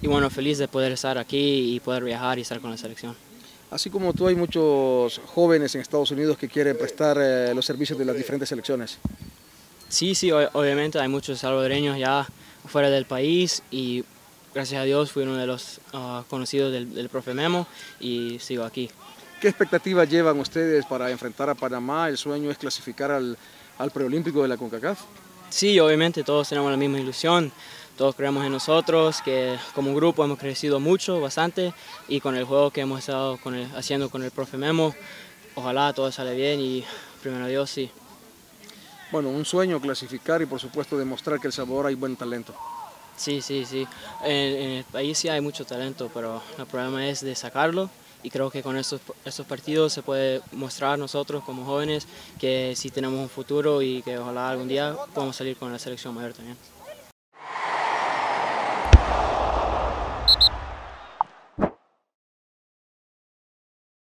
y bueno, feliz de poder estar aquí y poder viajar y estar con la selección. Así como tú, hay muchos jóvenes en Estados Unidos que quieren prestar los servicios de las diferentes selecciones. Sí, sí, obviamente hay muchos salvadoreños ya fuera del país y gracias a Dios fui uno de los conocidos del profe Memo y sigo aquí. ¿Qué expectativas llevan ustedes para enfrentar a Panamá? El sueño es clasificar al preolímpico de la CONCACAF. Sí, obviamente todos tenemos la misma ilusión, todos creemos en nosotros, que como grupo hemos crecido mucho, bastante, y con el juego que hemos estado haciendo con el profe Memo, ojalá todo sale bien y primero Dios sí. Bueno, un sueño clasificar y por supuesto demostrar que en El Salvador hay buen talento. Sí, sí, sí. En el país sí hay mucho talento, pero el problema es de sacarlo y creo que con estos partidos se puede mostrar nosotros como jóvenes que sí tenemos un futuro y que ojalá algún día podamos salir con la selección mayor también.